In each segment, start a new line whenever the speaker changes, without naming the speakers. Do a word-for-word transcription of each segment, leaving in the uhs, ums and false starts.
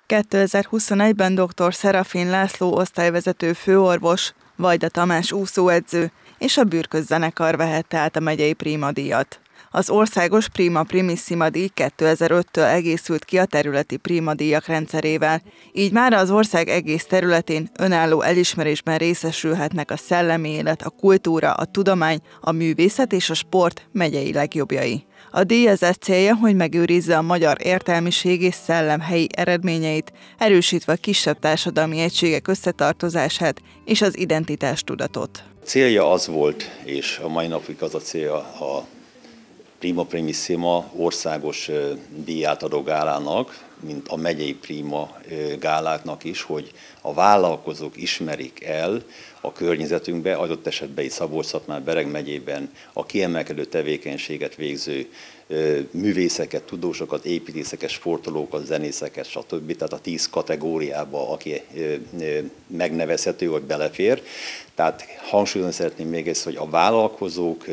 kétezer-huszonegyben dr. Szerafin László osztályvezető főorvos, Vajda Tamás úszóedző és a Bürkös zenekar vehette át a megyei Prima-díjat. Az országos Prima Primissima díj kétezer-öttől egészült ki a területi Prima-díjak rendszerével, így már az ország egész területén önálló elismerésben részesülhetnek a szellemi élet, a kultúra, a tudomány, a művészet és a sport megyei legjobbjai. A díjazás célja, hogy megőrizze a magyar értelmiség és szellem helyi eredményeit, erősítve a kisebb társadalmi egységek összetartozását és az identitástudatot.
Célja az volt, és a mai napig az a célja a Prima Primissima országos díjátadó gálának, mint a megyei Prima gáláknak is, hogy a vállalkozók ismerik el a környezetünkbe, adott esetben itt Szabolcs-Szatmár-Bereg megyében a kiemelkedő tevékenységet végző művészeket, tudósokat, építészeket, sportolókat, zenészeket, stb. Tehát a tíz kategóriába, aki megnevezhető, vagy belefér. Tehát hangsúlyozni szeretném még ezt, hogy a vállalkozók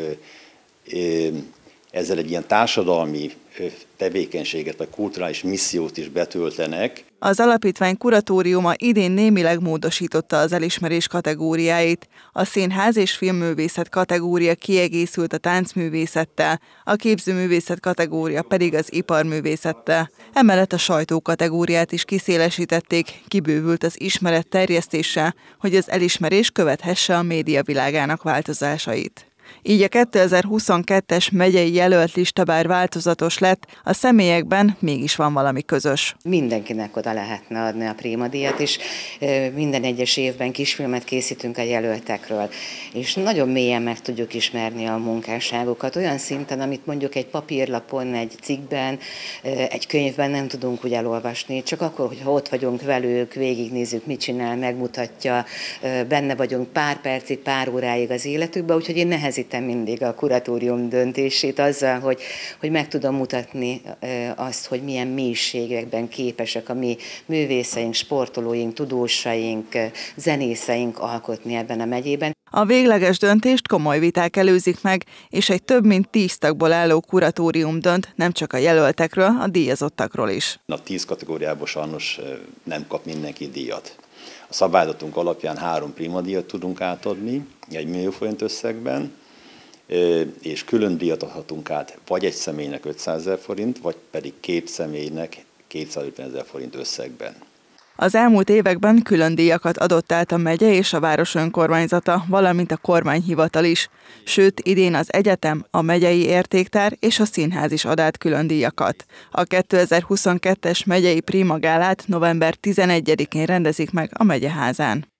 ezzel egy ilyen társadalmi tevékenységet, vagy kulturális missziót is betöltenek.
Az alapítvány kuratóriuma idén némileg módosította az elismerés kategóriáit. A színház és filmművészet kategória kiegészült a táncművészettel, a képzőművészet kategória pedig az iparművészettel. Emellett a sajtó kategóriát is kiszélesítették, kibővült az ismeret terjesztéssel, hogy az elismerés követhesse a média világának változásait. Így a kétezer-huszonkettes megyei jelölt lista bár változatos lett, a személyekben mégis van valami közös.
Mindenkinek oda lehetne adni a Prima-díjat, és minden egyes évben kisfilmet készítünk a jelöltekről, és nagyon mélyen meg tudjuk ismerni a munkásságukat, olyan szinten, amit mondjuk egy papírlapon, egy cikkben, egy könyvben nem tudunk úgy elolvasni, csak akkor, hogyha ott vagyunk velük, végignézzük, mit csinál, megmutatja, benne vagyunk pár percig, pár óráig az életükben, úgyhogy én nehezítem mindig a kuratórium döntését azzal, hogy, hogy meg tudom mutatni azt, hogy milyen mélységekben képesek a mi művészeink, sportolóink, tudósaink, zenészeink alkotni ebben a megyében.
A végleges döntést komoly viták előzik meg, és egy több mint tíz tagból álló kuratórium dönt, nem csak a jelöltekről, a díjazottakról is.
A tíz kategóriából sajnos nem kap mindenki díjat. A szabályzatunk alapján három Prima díjat tudunk átadni, egy millió forint összegben, és külön díjat adhatunk át vagy egy személynek ötszázezer forint, vagy pedig két személynek kétszázötvenezer forint összegben.
Az elmúlt években külön díjakat adott át a megye és a város önkormányzata, valamint a kormányhivatal is. Sőt, idén az egyetem, a megyei értéktár és a színház is ad át külön díjakat. A kétezer-huszonkettes megyei Prima gálát november tizenegyedikén rendezik meg a megyeházán.